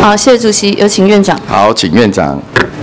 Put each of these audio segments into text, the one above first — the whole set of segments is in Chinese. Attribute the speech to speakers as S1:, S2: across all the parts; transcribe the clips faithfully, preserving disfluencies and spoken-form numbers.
S1: 好，谢谢主席，有请院长。
S2: 好，请院长。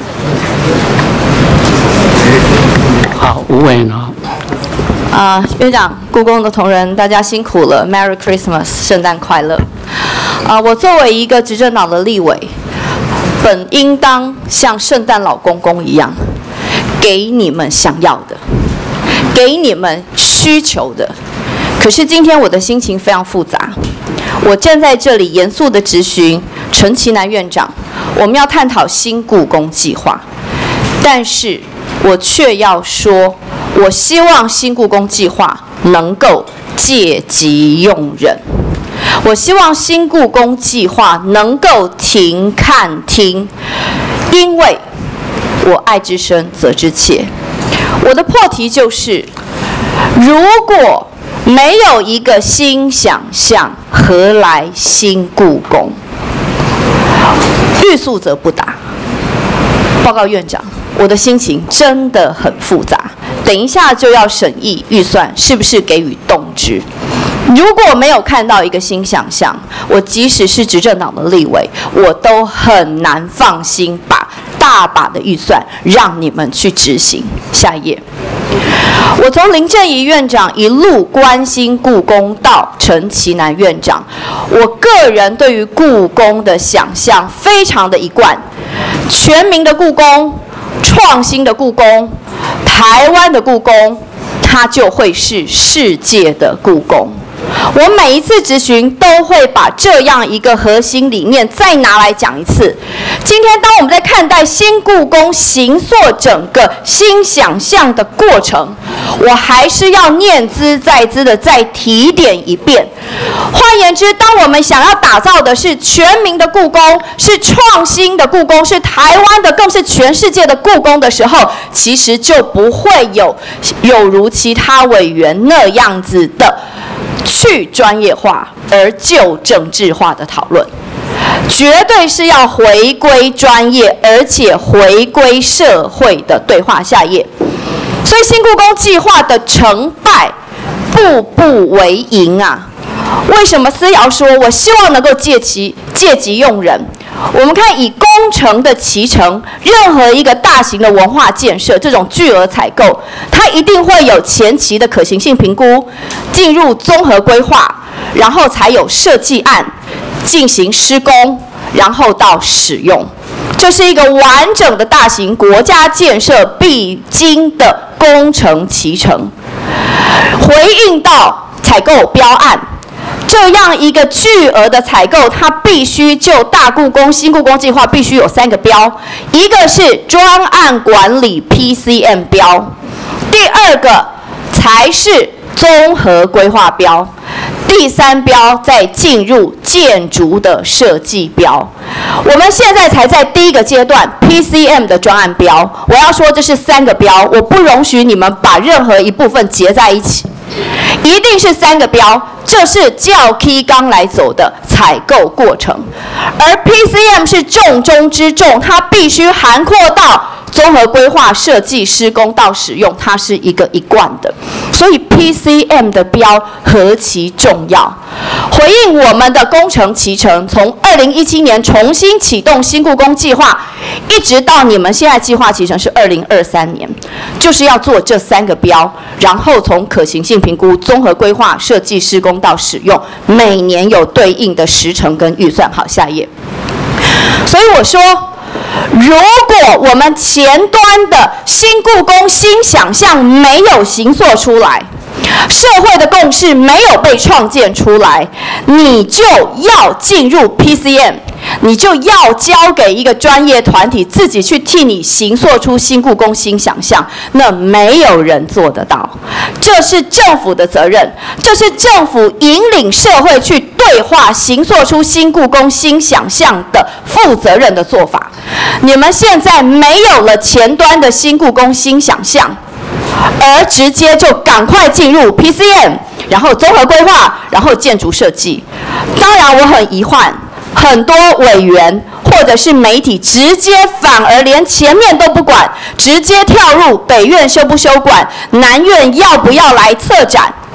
S3: 好，吴委员好。
S1: 啊、呃，院长，故宫的同仁，大家辛苦了 ，Merry Christmas， 圣诞快乐。啊、呃，我作为一个执政党的立委，本应当像圣诞老公公一样，给你们想要的，给你们需求的。可是今天我的心情非常复杂，我站在这里严肃地质询陈其南院长，我们要探讨新故宫计划，但是我却要说，我希望新故宫计划能够借机用人，我希望新故宫计划能够停看听，因为我爱之深责之切。我的破题就是，如果没有一个新想象，何来新故宫？欲速则不达。报告院长，我的心情真的很复杂。等一下就要审议预算，是不是给予动支？如果没有看到一个新想象，我即使是执政党的立委，我都很难放心把大把的预算让你们去执行。下一页。我从林正仪院长一路关心故宫到陈其南院长，我个人对于故宫的想象非常的一贯：全民的故宫、创新的故宫、台湾的故宫，它就会是世界的故宫。我每一次质询都会把这样一个核心理念再拿来讲一次。今天当我们在看待新故宫形塑整个新想象的过程，我还是要念兹在兹的再提点一遍。换言之，当我们想要打造的是全民的故宫，是创新的故宫，是台湾的，更是全世界的故宫的时候，其实就不会有有如其他委员那样子的去专业化而就政治化的讨论，绝对是要回归专业，而且回归社会的对话。下一页。所以新故宫计划的成败，步步为营啊！为什么思瑶说我希望能够借其借机用人？我们看以工程的期程，任何一个大型的文化建设，这种巨额采购，它一定会有前期的可行性评估，进入综合规划，然后才有设计案，进行施工，然后到使用。这是一个完整的大型国家建设必经的工程期程。回应到采购标案，这样一个巨额的采购，它必须就大故宫、新故宫计划必须有三个标，一个是专案管理 P C M 标，第二个才是综合规划标，第三标再进入建筑的设计标。我们现在才在第一个阶段 P C M 的专案标，我要说这是三个标，我不容许你们把任何一部分结在一起，一定是三个标，这是照 K 纲来走的采购过程。而 P C M 是重中之重，它必须涵括到综合规划、设计、施工到使用，它是一个一贯的。所以 P C M 的标何其重要。回应我们的工程期程，从二零一七年重新启动新故宫计划，一直到你们现在计划期程是二零二三年，就是要做这三个标，然后从可行性评估、综合规划、设计、施工到使用，每年有对应的时程跟预算。好，下一页。所以我说，如果我们前端的新故宫新想象没有形塑出来，社会的共识没有被创建出来，你就要进入 P C M， 你就要交给一个专业团体自己去替你形塑出新故宫新想象，那没有人做得到。这是政府的责任，这是政府引领社会去对话形塑出新故宫新想象的负责任的做法。你们现在没有了前端的新故宫新想象，而直接就赶快进入 P C M， 然后综合规划，然后建筑设计。当然我很遗憾，很多委员或者是媒体直接反而连前面都不管，直接跳入北院修不修管，南院要不要来策展，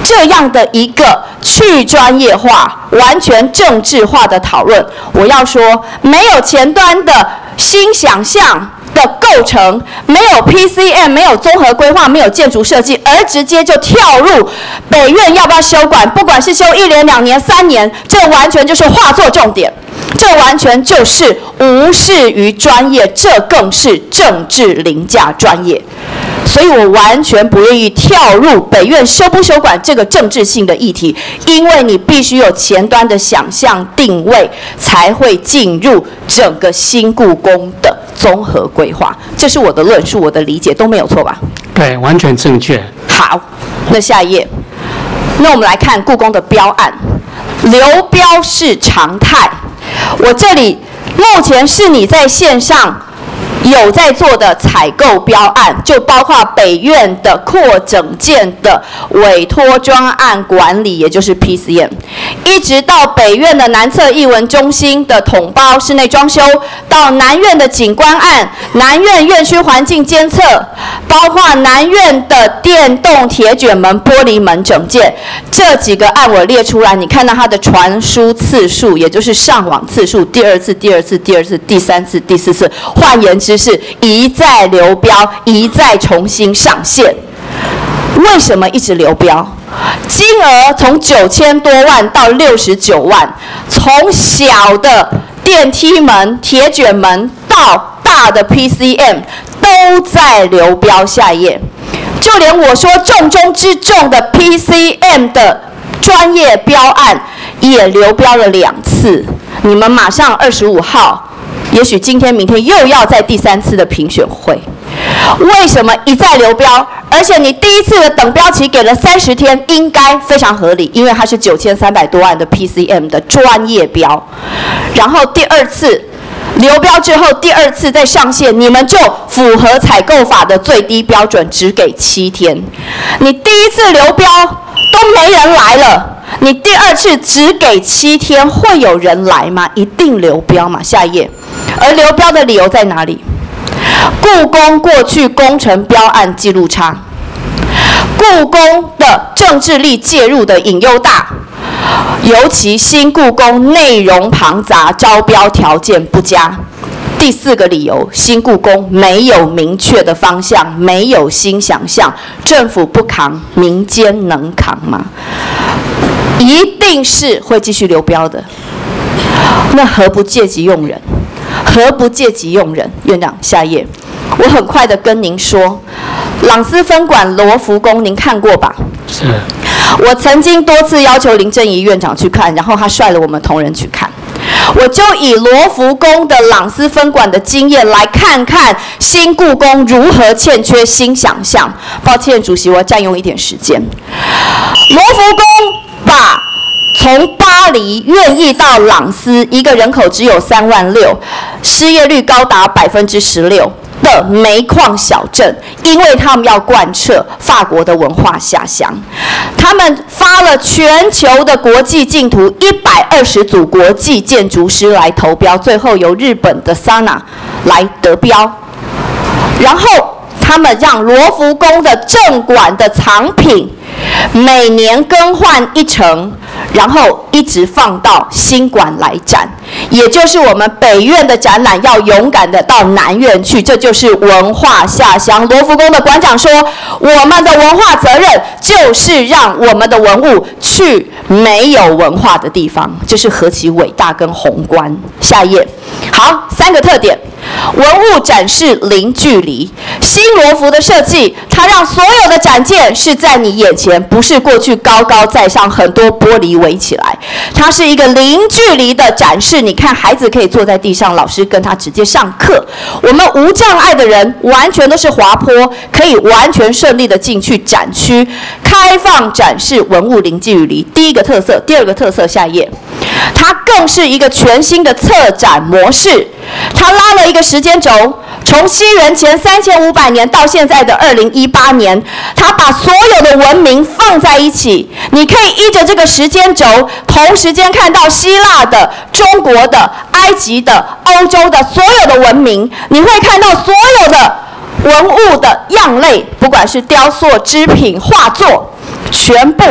S1: 这样的一个去专业化、完全政治化的讨论，我要说，没有前端的新想象的构成，没有 P C M， 没有综合规划，没有建筑设计，而直接就跳入北院要不要修管，不管是修一年、两年、三年，这完全就是画作重点，这完全就是无视于专业，这更是政治凌驾专业。所以我完全不愿意跳入北院修不修管这个政治性的议题，因为你必须有前端的想象定位，才会进入整个新故宫的综合规划。这是我的论述，我的理解都没有错吧？
S3: 对，完全正确。
S1: 好，那下一页，那我们来看故宫的标案，流标是常态。我这里目前是你在线上有在做的采购标案，就包括北院的扩整件的委托专案管理，也就是 P C M， 一直到北院的南侧艺文中心的统包室内装修，到南院的景观案、南院院区环境监测，包括南院的电动铁卷门、玻璃门整件，这几个案我列出来，你看到它的传输次数，也就是上网次数，第二次、第二次、第二次、第三次、第四次，换言之是一再流标，一再重新上线。为什么一直流标？金额从九千多万到六十九万，从小的电梯门、铁卷门到大的 P C M 都在流标。下一页，就连我说重中之重的 P C M 的专业标案也流标了两次。你们马上二十五号。也许今天、明天又要在第三次的评选会，为什么一再流标？而且你第一次的等标期给了三十天，应该非常合理，因为它是九千三百多万的 P C M 的专业标。然后第二次流标之后，第二次再上线，你们就符合采购法的最低标准，只给七天。你第一次流标都没人来了。你第二次只给七天，会有人来吗？一定流标嘛。下一页，而流标的理由在哪里？故宫过去工程标案记录差，故宫的政治力介入的隐忧大，尤其新故宫内容庞杂，招标条件不佳。第四个理由，新故宫没有明确的方向，没有新想象，政府不扛，民间能扛吗？一定是会继续流标的。那何不借机用人？何不借机用人？院长，下一页。我很快的跟您说，朗思分馆罗浮宫您看过吧？
S3: 是。
S1: 我曾经多次要求林正仪院长去看，然后他率了我们同仁去看。我就以罗浮宫的朗思分馆的经验来看看新故宫如何欠缺新想象。抱歉，主席，我要占用一点时间。罗浮宫把从巴黎愿意到朗思，一个人口只有三万六，失业率高达百分之十六的煤矿小镇，因为他们要贯彻法国的文化下乡，他们发了全球的国际竞图，一百二十组国际建筑师来投标，最后由日本的 S A N A 来得标，然后他们让罗浮宫的正馆的藏品每年更换一成，然后一直放到新馆来展，也就是我们北院的展览要勇敢的到南院去，这就是文化下乡。罗浮宫的馆长说，我们的文化责任就是让我们的文物去没有文化的地方，这是何其伟大跟宏观。下一页，好，三个特点。文物展示零距离，新罗浮的设计，它让所有的展件是在你眼前，不是过去高高在上很多玻璃围起来，它是一个零距离的展示。你看，孩子可以坐在地上，老师跟他直接上课。我们无障碍的人完全都是滑坡，可以完全顺利的进去展区，开放展示文物零距离。第一个特色，第二个特色，下一页，它更是一个全新的策展模式。它拉了一个时间轴，从西元前三千五百年到现在的二零一八年，它把所有的文明放在一起。你可以依着这个时间轴，同时间看到希腊的、中国的、埃及的、欧洲的所有的文明，你会看到所有的文物的样类，不管是雕塑、织品、画作，全部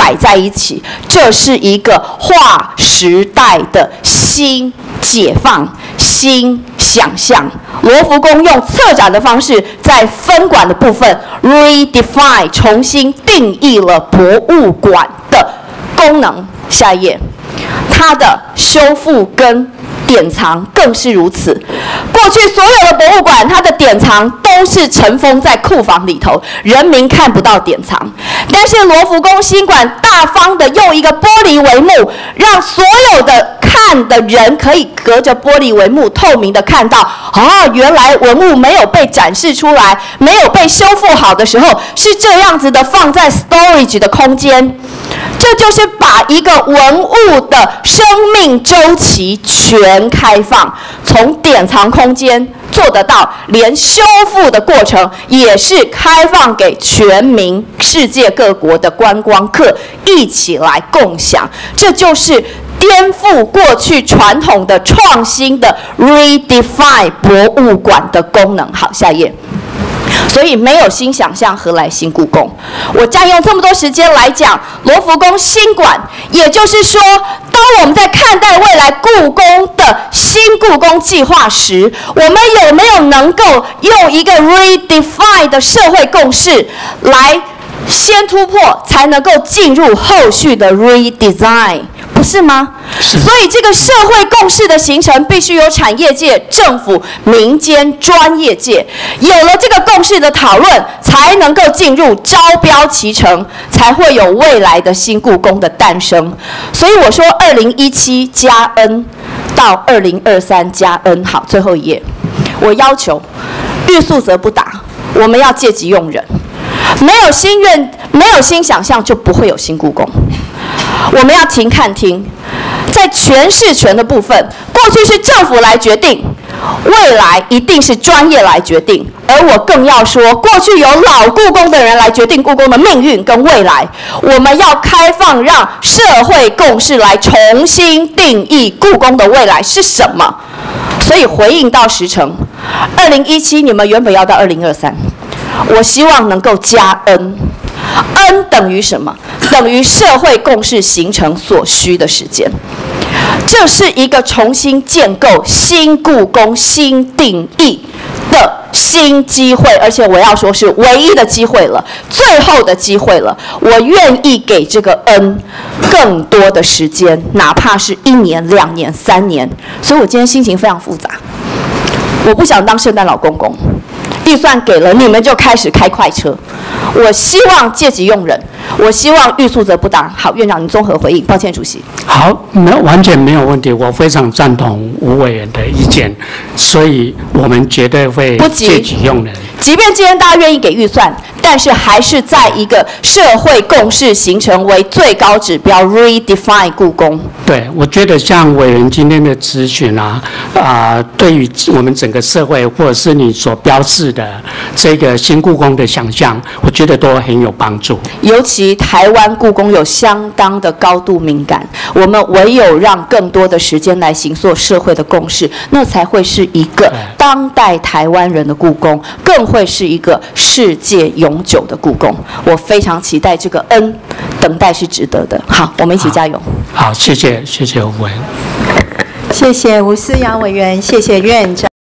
S1: 摆在一起，这是一个划时代的新解放、新想象。罗浮宫用策展的方式，在分馆的部分 redefine 重新定义了博物馆的功能。下一页，它的修复跟典藏更是如此。过去所有的博物馆，它的典藏都是尘封在库房里头，人民看不到典藏。但是罗浮宫新馆大方的用一个玻璃帷幕，让所有的看的人可以隔着玻璃帷幕透明的看到，啊，原来文物没有被展示出来，没有被修复好的时候，是这样子的放在 storage 的空间。这就是把一个文物的生命周期全开放，从典藏空间做得到，连修复的过程也是开放给全民、世界各国的观光客一起来共享。这就是颠覆过去传统的创新的 redefine 博物馆的功能。好，下一页。所以没有新想象，何来新故宫？我占用这么多时间来讲罗浮宫新馆，也就是说，当我们在看待未来故宫的新故宫计划时，我们有没有能够用一个 redefine 的社会共识来先突破，才能够进入后续的 redesign？不是吗？是。所以这个社会共识的形成，必须由产业界、政府、民间、专业界有了这个共识的讨论，才能够进入招标期程，才会有未来的新故宫的诞生。所以我说，二零一七加 N 到二零二三加 N。好，最后一页，我要求欲速则不达，我们要借机用人。没有新愿，没有新想象，就不会有新故宫。我们要停看听，在诠释权的部分，过去是政府来决定，未来一定是专业来决定。而我更要说，过去由老故宫的人来决定故宫的命运跟未来，我们要开放，让社会共识来重新定义故宫的未来是什么。所以回应到时程，二零一七你们原本要到二零二三，我希望能够加 N。N 等于什么？等于社会共识形成所需的时间。这是一个重新建构新故宫新定义的新机会，而且我要说是唯一的机会了，最后的机会了。我愿意给这个 N 更多的时间，哪怕是一年、两年、三年。所以我今天心情非常复杂。我不想当圣诞老公公。预算给了，你们就开始开快车。我希望借机用人，我希望欲速则不达。好，院长，你综合回应。抱歉，主席。
S3: 好，没有完全没有问题，我非常赞同吴委员的意见，所以我们绝对会借机用人。
S1: 即便今天大家愿意给预算，但是还是在一个社会共识形成为最高指标 ，redefine 故宫。
S3: 对，我觉得像委员今天的咨询啊，啊、呃，对于我们整个社会或者是你所标示的这个新故宫的想象，我觉得都很有帮助。
S1: 尤其台湾故宫有相当的高度敏感，我们唯有让更多的时间来形塑社会的共识，那才会是一个当代台湾人的故宫，更会是一个世界永久的故宫。我非常期待这个 N， 等待是值得的。好，我们一起加油。
S3: 好，好，谢谢，谢谢吴委员，
S2: 谢谢吴思瑶委员，谢谢院长。